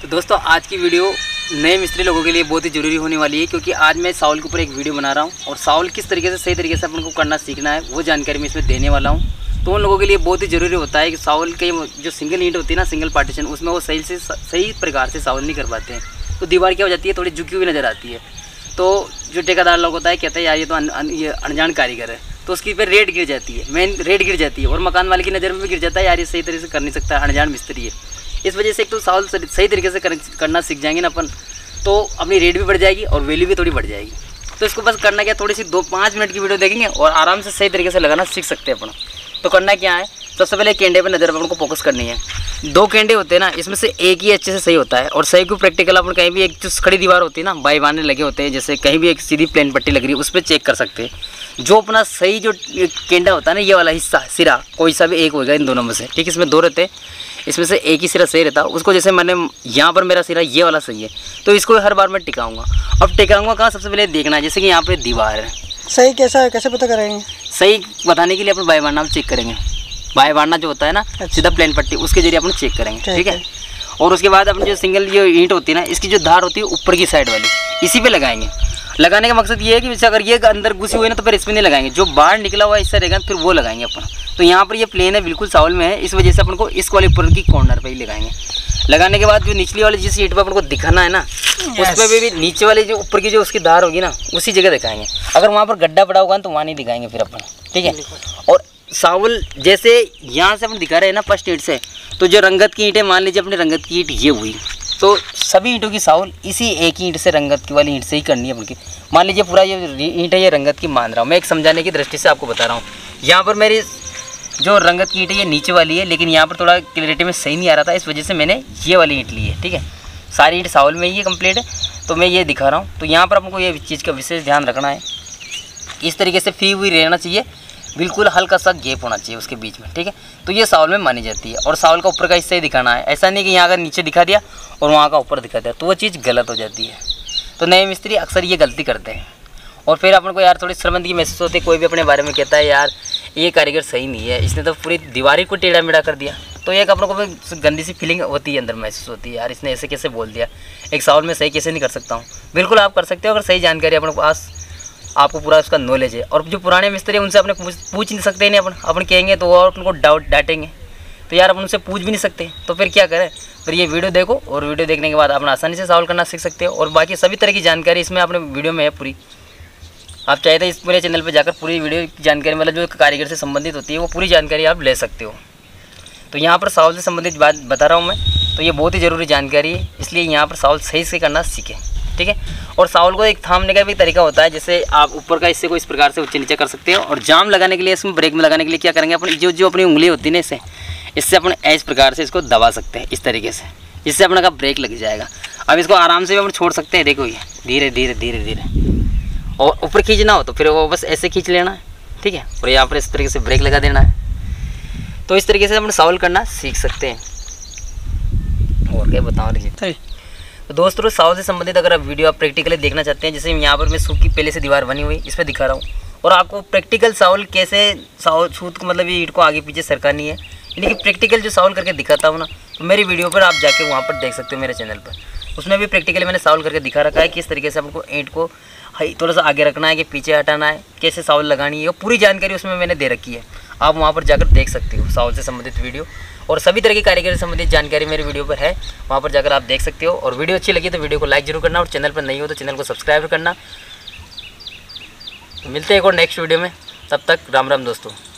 दोस्तों आज की वीडियो नए मिस्त्री लोगों के लिए बहुत ही ज़रूरी होने वाली है, क्योंकि आज मैं साउल के ऊपर एक वीडियो बना रहा हूं और साउल किस तरीके से सही तरीके से अपन को करना सीखना है वो जानकारी मैं इसमें देने वाला हूं। तो उन लोगों के लिए बहुत ही ज़रूरी होता है कि साउल के जो सिंगल ईंट होती है ना, सिंगल पार्टीशन, उसमें वो सही प्रकार से साउल नहीं कर पाते हैं, तो दीवार क्या हो जाती है, थोड़ी झुकी हुई नज़र आती है। तो जो ठेकेदार लोग होता है कहते हैं यार ये तो अनजान कारीगर है, तो उसकी पे रेट गिर जाती है, मेन रेट गिर जाती है और मकान मालिक की नज़र में भी गिर जाता है यार ये सही तरीके से कर नहीं सकता, अनजान मिस्त्री है। इस वजह से एक तो साउल सही तरीके से करना सीख जाएंगे ना अपन, तो अपनी रेट भी बढ़ जाएगी और वैल्यू भी थोड़ी बढ़ जाएगी। तो इसको बस करना क्या, थोड़ी सी 2-5 मिनट की वीडियो देखेंगे और आराम से सही तरीके से लगाना सीख सकते हैं अपन। तो करना क्या है, सबसे पहले केंडे पे नज़र अपन को फोकस करनी है। 2 केंडे होते हैं ना, इसमें से एक ही अच्छे से सही होता है और सही को प्रैक्टिकल अपन कहीं भी एक जो खड़ी दीवार होती है ना, बाई बाने लगे होते हैं, जैसे कहीं भी एक सीधी प्लेन पट्टी लग रही है उस पर चेक कर सकते हैं। जो अपना सही जो केंडा होता है ना, ये वाला हिस्सा सिरा कोई सा भी एक होगा इन दोनों में से, ठीक है। इसमें 2 रहते हैं, इसमें से एक ही सिरा सही रहता है उसको, जैसे मैंने यहाँ पर मेरा सिरा ये वाला सही है तो इसको हर बार मैं टिकाऊंगा। अब टिकाऊंगा कहाँ, सबसे पहले देखना है, जैसे कि यहाँ पे दीवार है, सही कैसा है, कैसे पता करेंगे? सही बताने के लिए अपन बाई बारना चेक करेंगे। बाई बारना जो होता है ना, सीधा प्लेन पट्टी, उसके जरिए अपन चेक करेंगे, ठीक है। और उसके बाद अपन जो सिंगल जो ईंट होती है ना, इसकी जो धार होती है ऊपर की साइड वाली, इसी पे लगाएंगे। लगाने का मकसद ये है कि अगर ये अंदर घुसी हुई है ना तो फिर इसमें नहीं लगाएंगे, जो बाहर निकला हुआ इससे रहेगा फिर वो लगाएंगे अपन। तो यहाँ पर ये प्लेन है, बिल्कुल साउल में है, इस वजह से अपन को इस वाले ऊपर की कॉर्नर पे ही लगाएंगे। लगाने के बाद जो निचली वाली जिस ईंट पर अपन को दिखाना है ना, उस पर भी नीचे वाली जो ऊपर की जो उसकी धार होगी ना, उसी जगह दिखाएंगे। अगर वहाँ पर गड्ढा पड़ा होगा तो वहाँ नहीं दिखाएंगे फिर अपन, ठीक है। और साउल जैसे यहाँ से अपन दिखा रहे हैं ना फर्स्ट ईंट से, तो जो रंगत की ईंट है, मान लीजिए अपनी रंगत की ईंट ये हुई, तो सभी ईंटों की साउल इसी एक ईंट से, रंगत की वाली ईंट से ही करनी है बल्कि। मान लीजिए पूरा ये ईंट है, ये रंगत की मान रहा हूँ मैं, एक समझाने की दृष्टि से आपको बता रहा हूँ। यहाँ पर मेरी जो रंगत की ईंट है ये नीचे वाली है, लेकिन यहाँ पर थोड़ा क्लियरिटी में सही नहीं आ रहा था, इस वजह से मैंने ये वाली ईंट ली है, ठीक है। सारी ईंट साउल में ही है कंप्लीट है, तो मैं ये दिखा रहा हूँ। तो यहाँ पर आपको ये चीज़ का विशेष ध्यान रखना है, इस तरीके से फ्री हुई रहना चाहिए, बिल्कुल हल्का सा गैप होना चाहिए उसके बीच में, ठीक है। तो ये साउल में मानी जाती है और साउल का ऊपर का हिस्सा ही दिखाना है, ऐसा नहीं कि यहाँ अगर नीचे दिखा दिया और वहाँ का ऊपर दिखा दिया तो वो चीज़ गलत हो जाती है। तो नए मिस्त्री अक्सर ये गलती करते हैं और फिर अपन को यार थोड़ी शर्मिंदगी महसूस होती है। कोई भी अपने बारे में कहता है यार ये कारीगर सही नहीं है, इसने तो पूरी दीवार को टेढ़ा मेढ़ा कर दिया, तो एक अपनों को भी गंदी सी फीलिंग होती है, अंदर महसूस होती है यार इसने ऐसे कैसे बोल दिया, एक साउल में सही कैसे नहीं कर सकता हूँ। बिल्कुल आप कर सकते हो अगर सही जानकारी अपने पास, आपको पूरा उसका नॉलेज है। और जो पुराने मिस्त्री हैं उनसे अपने पूछ नहीं सकते, नहीं अपन कहेंगे तो वो और उनको डांटेंगे, तो यार अपन उनसे पूछ भी नहीं सकते, तो फिर क्या करें। फिर ये वीडियो देखो और वीडियो देखने के बाद अपना आसानी से साउल करना सीख सकते हो और बाकी सभी तरह की जानकारी इसमें अपने वीडियो में है पूरी। आप चाहे तो इस मेरे चैनल पर जाकर पूरी वीडियो की जानकारी, मतलब जो कारीगर से संबंधित होती है वो पूरी जानकारी आप ले सकते हो। तो यहाँ पर साउल से संबंधित बात बता रहा हूँ मैं, तो ये बहुत ही ज़रूरी जानकारी है, इसलिए यहाँ पर साउल सही से करना सीखें, ठीक है। और साउल को एक थामने का भी तरीका होता है, जैसे आप ऊपर का हिस्से को इस प्रकार से ऊंचे नीचे कर सकते हो। और जाम लगाने के लिए, इसमें ब्रेक में लगाने के लिए क्या करेंगे अपन, जो अपनी उंगली होती है ना, इससे अपन इस प्रकार से इसको दबा सकते हैं इस तरीके से, इससे अपना का ब्रेक लग जाएगा। अब इसको आराम से भी अपन छोड़ सकते हैं, देखो ये धीरे धीरे धीरे धीरे, और ऊपर खींचना हो तो फिर वो बस ऐसे खींच लेना है, ठीक है। और यहाँ पर इस तरीके से ब्रेक लगा देना है, तो इस तरीके से अपन साउल करना सीख सकते हैं। और क्या बताऊँ रही। तो दोस्तों साउल से संबंधित अगर आप वीडियो आप प्रैक्टिकली देखना चाहते हैं, जैसे यहाँ पर मैं सूखी पहले से दीवार बनी हुई इस पर दिखा रहा हूँ, और आपको प्रैक्टिकल साउल कैसे सूत को, मतलब ये ईंट को आगे पीछे सरकानी है, यानी कि प्रैक्टिकल जो साउल करके दिखाता हूँ ना, तो मेरी वीडियो पर आप जाके वहाँ पर देख सकते हो मेरे चैनल पर, उसमें भी प्रैक्टिकली मैंने साउल करके दिखा रखा है कि किस तरीके से आपको ईंट को थोड़ा सा आगे रखना है कि पीछे हटाना है, कैसे साउल लगानी है, पूरी जानकारी उसमें मैंने दे रखी है। आप वहाँ पर जाकर देख सकते हो साउल से संबंधित वीडियो, और सभी तरह की कारीगर से संबंधित जानकारी मेरे वीडियो पर है, वहाँ पर जाकर आप देख सकते हो। और वीडियो अच्छी लगी तो वीडियो को लाइक जरूर करना, और चैनल पर नहीं हो तो चैनल को सब्सक्राइब करना। तो मिलते हैं एक और नेक्स्ट वीडियो में, तब तक राम राम दोस्तों।